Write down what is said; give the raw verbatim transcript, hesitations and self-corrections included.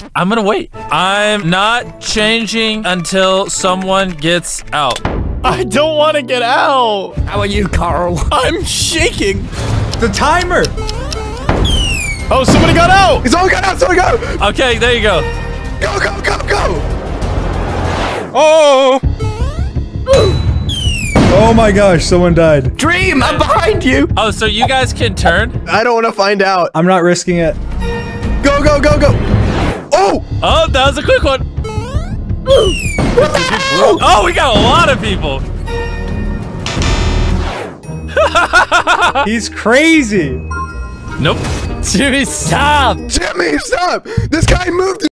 I'm gonna wait. I'm not changing until someone gets out. I don't want to get out. How are you, Carl? I'm shaking. The timer. Oh, somebody got out. Someone got out. Someone got out. Okay, there you go. Go, go, go, go. Oh. Oh my gosh, someone died. Dream, I'm behind you. Oh, so you guys can turn? I don't want to find out. I'm not risking it. Go, go, go, go. Oh. Oh, that was a quick one. Oh, we got a lot of people. He's crazy. Nope. Jimmy, stop! Jimmy, stop. This guy moved.